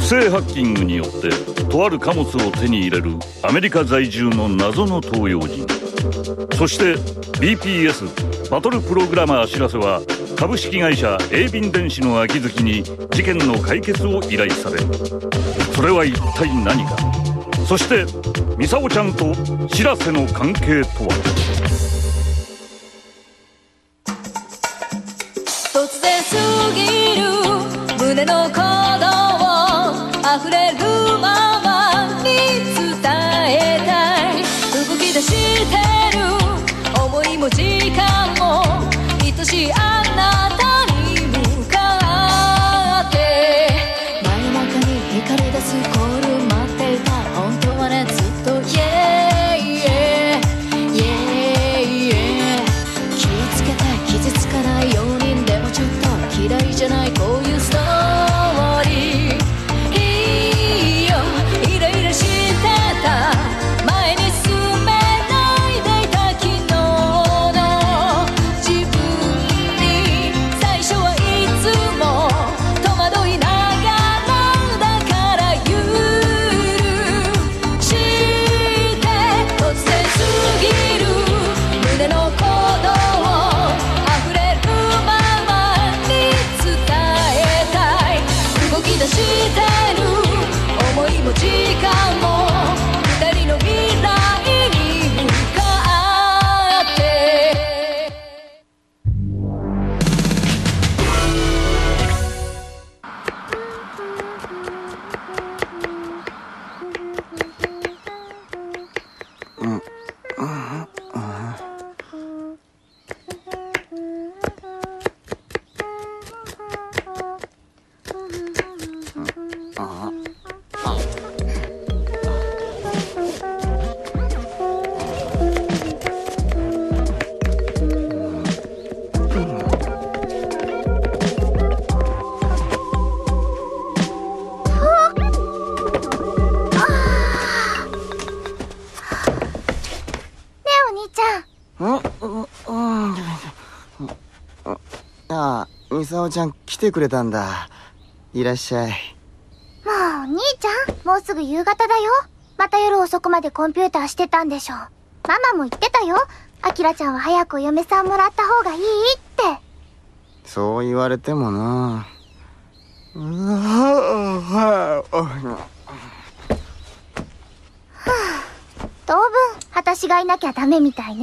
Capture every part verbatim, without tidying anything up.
正ハッキングによってとある貨物を手に入れるアメリカ在住の謎の東洋人。そして ビーピーエス バトルプログラマーしらせは株式会社鋭敏電子の秋月に事件の解決を依頼される。それは一体何か。そしてミサオちゃんとしらせの関係とは。 突然すぎる胸の鼓動溢れるままに伝えたい。動き出してる思いも時間も愛しいあなたに向かって真夜中に光り出すコール待っていた。本当はねずっと Yeah yeah yeah yeah 気をつけて傷つかないように。でもちょっと嫌いじゃないこういうストーリー。いいよイライラしてた前に進めないでいた昨日の自分に。最初はいつも戸惑いながらだから許して突然すぎる胸の鼓動溢れるままに伝えたい。動き出してる思いも時間も二人の未来に向かって。 ミサオちゃん来てくれたんだ。いらっしゃい。 もう兄ちゃんもうすぐ夕方だよ。また夜遅くまでコンピューターしてたんでしょ。ママも言ってたよ。アキラちゃんは早くお嫁さんもらった方がいいって。 そう言われてもな。うわ当分私がいなきゃダメみたいね。ん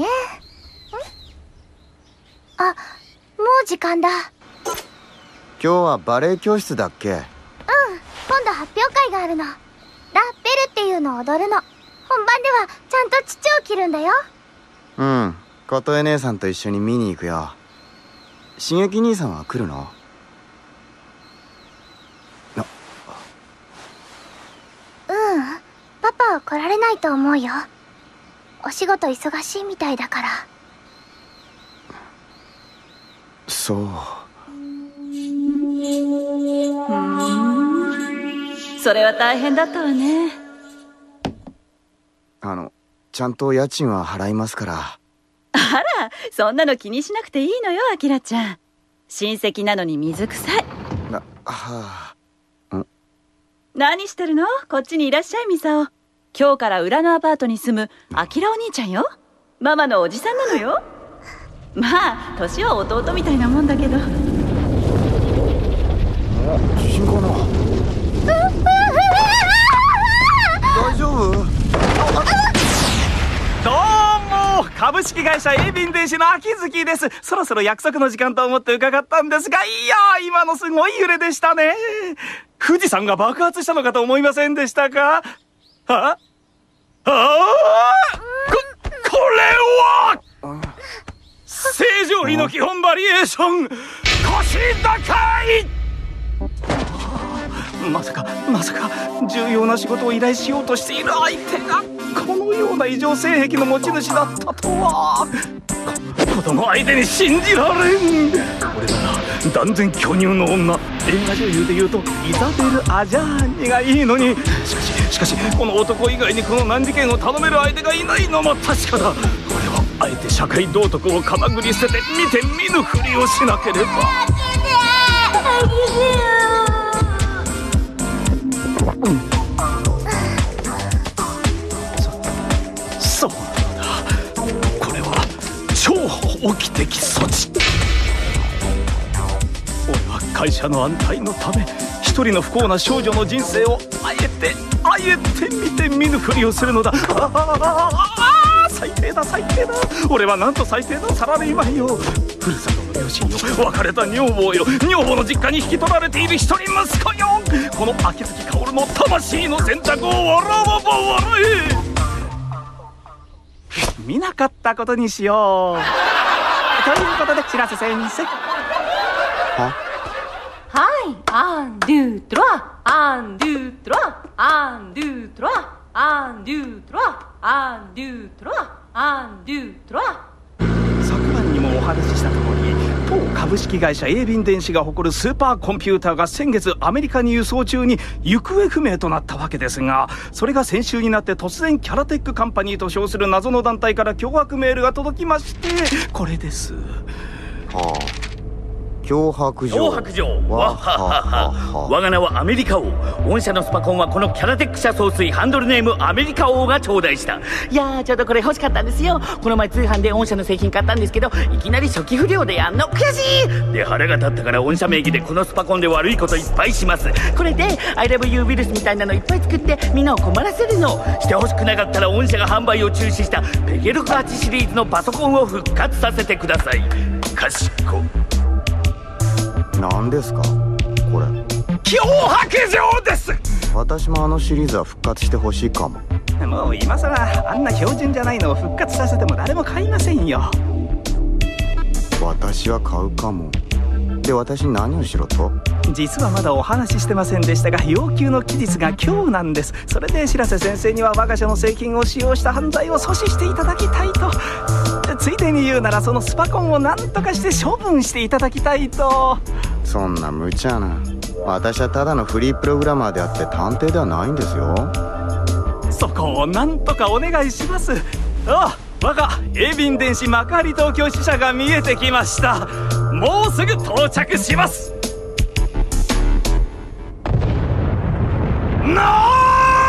あ、もう時間だ。 今日はバレエ教室だっけ？うん、 今度発表会があるの。ラッペルっていうのを踊るの。本番ではちゃんと父を切るんだよ。 うん、琴江姉さんと一緒に見に行くよ。刺激兄さんは来るの？ うん、パパは来られないと思うよ。お仕事忙しいみたいだから。 そう。 それは大変だったわね。 あのちゃんと家賃は払いますから。 あら、そんなの気にしなくていいのよ、アキラちゃん。親戚なのに水臭い。 な、はあ。ん？ 何してるの？こっちにいらっしゃい、ミサオ。今日から裏のアパートに住むアキラお兄ちゃんよ。ママのおじさんなのよ。まあ年は弟みたいなもんだけど。 地震かな？大丈夫？ どうも、株式会社鋭敏電子の秋月です。そろそろ約束の時間と思って伺ったんですが、いやー、今のすごい揺れでしたね。富士山が爆発したのかと思いませんでしたか？あああ、こ、これは正常位の基本バリエーション、腰高い。まさかまさか重要な仕事を依頼しようとしている相手がこのような異常性癖の持ち主だったとは。子供相手に信じられん。これなら断然巨乳の女、映画女優でいうとイザベル・アジャーニがいいのに。しかししかしこの男以外にこの難事件を頼める相手がいないのも確かだ。これはあえて社会道徳をかなぐり捨てて見て見ぬふりをしなければ。 会社の安泰のため一人の不幸な少女の人生をあえてあえて見て見ぬふりをするのだ。ああああ最低だ最低だ。俺はなんと最低なサラリーマンよ。ふるさとの両親よ、別れた女房よ、女房の実家に引き取られている一人息子よ。この秋月薫の魂の選択を笑わば笑え。見なかったことにしよう。ということで白瀬先生。 ははい、アンドゥトロワ、アンドゥトロワ、アンドゥトロワ、アンドゥトロワ、アンドゥトロワ、アンドゥトロワ。 昨晩にもお話しした通り、当株式会社鋭敏電子が誇るスーパーコンピューターが先月アメリカに輸送中に行方不明となったわけですが、それが先週になって突然キャラテックカンパニーと称する謎の団体から脅迫メールが届きまして、これです。 あ脅迫状。 脅迫状。わははは。我が名はアメリカ王。御社のスパコンはこのキャラテック社総帥ハンドルネームアメリカ王が頂戴した。 いやー、ちょうどこれ欲しかったんですよ。この前通販で御社の製品買ったんですけど、いきなり初期不良でやんの悔しい。 で腹が立ったから御社名義でこのスパコンで悪いこといっぱいします。 これで I love you ウイルスみたいなのいっぱい作ってみんなを困らせるの。 してほしくなかったら御社が販売を中止したペゲルガーチシリーズのパソコンを復活させてください。かしこ。 何ですかこれ。 脅迫状です。 私もあのシリーズは復活してほしいかも。 もう今さらあんな標準じゃないのを復活させても誰も買いませんよ。 私は買うかも。で私に何をしろと。 実はまだお話ししてませんでしたが、要求の期日が今日なんです。それで白瀬先生には我が社の製品を使用した犯罪を阻止していただきたいと。ついでに言うならそのスパコンを何とかして処分していただきたいと。 そんな無茶な。私はただのフリープログラマーであって探偵ではないんですよ。 そこを何とかお願いします。ああ、我が鋭敏電子幕張東京支社が見えてきました。もうすぐ到着します。なあ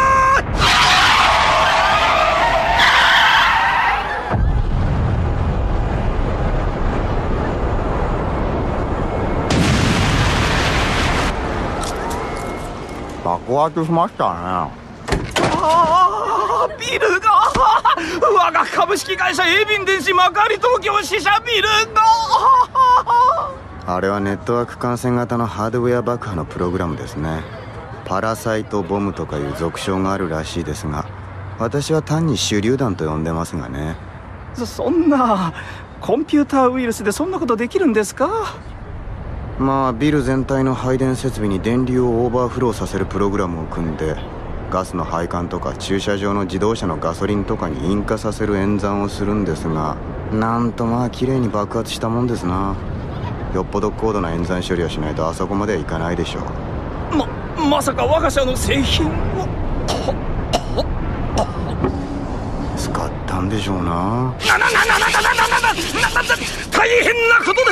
爆発しましたね。 ああ、ビルが我が株式会社鋭敏電子幕張東京支社ビルがあれはネットワーク感染型のハードウェア爆破のプログラムですね。パラサイトボムとかいう俗称があるらしいですが、私は単に手榴弾と呼んでますがね。 そ, そんなコンピューターウイルスでそんなことできるんですか？ まあビル全体の配電設備に電流をオーバーフローさせるプログラムを組んで、ガスの配管とか駐車場の自動車のガソリンとかに引火させる演算をするんですが、なんとまあ綺麗に爆発したもんですな。よっぽど高度な演算処理をしないとあそこまではいかないでしょう。 ままさか我が社の製品を使ったんでしょうな。 なななななななななな大変なことです。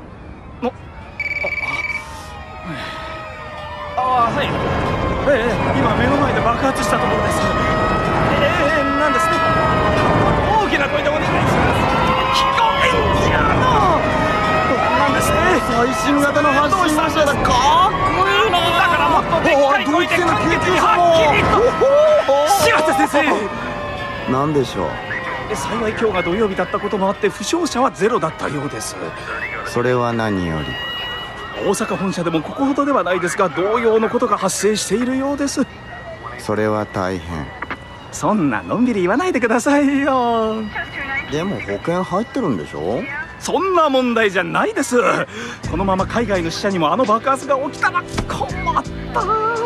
ああ、はい。ええ、今目の前で爆発したところです。ええ、なんですね。大きな声でお願いします。聞こえんじゃの。なんですね。 最新型の発信車だ。かっこいいな。 だからもっとでっかい声で簡潔にはっきりと。白瀬先生。 なんでしょう。 幸い今日が土曜日だったこともあって負傷者はゼロだったようです。 それは何より。 大阪本社でもここほどではないですが、同様のことが発生しているようです。 それは大変。 そんなのんびり言わないでくださいよ。 でも保険入ってるんでしょ？ そんな問題じゃないです。このまま海外の支社にもあの爆発が起きたら困った。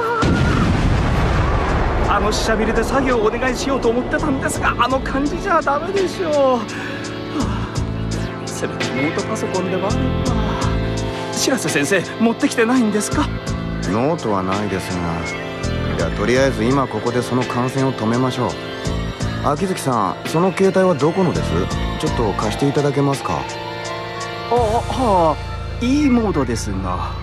あの支社ビルで作業をお願いしようと思ってたんですが、あの感じじゃダメでしょう。はあ、せめてノートパソコンではあれば。白瀬先生、持ってきてないんですか？ ノートはないですが、じゃあとりあえず今ここでその感染を止めましょう。秋月さん、その携帯はどこのです？ちょっと貸していただけますか？ あ、はあ、いいモードですが。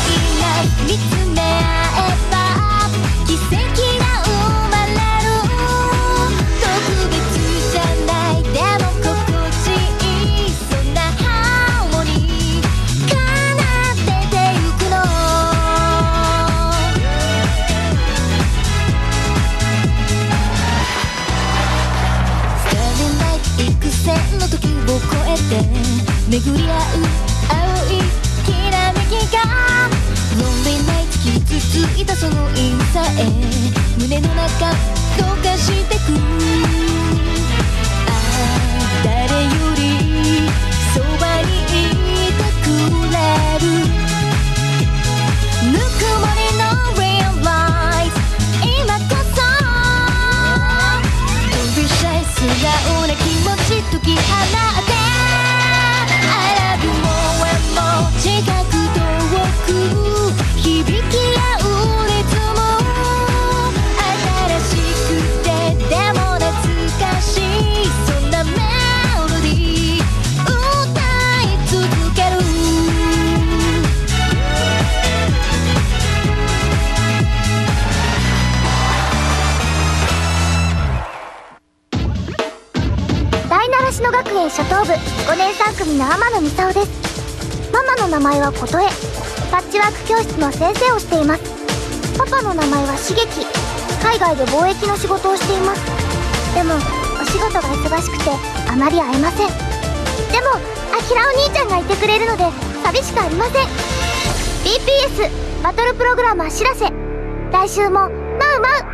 見つめ合えば奇跡が生まれるを越えて巡り合う青いきらめきがロンリーナイト傷ついたその印さえ胸の中溶かしてくああ誰よりそばにいてくれるぬくもりの Real Life 今こそ Every shy 素顔な気持ち解き放って I love you more and more 近く遠く響き合うリズム新しくてでも懐かしいそんなメロディー歌い続ける第七篠学園初等部ごねんさん組の天野美沙です。ママの名前は琴恵、パッチワーク教室の先生をしています。パパの名前は茂樹、海外で貿易の仕事をしています。でもお仕事が忙しくてあまり会えません。でもアキラお兄ちゃんがいてくれるので寂しくありません。 ビーピーエス バトルプログラマーしらせ、来週もマウマウ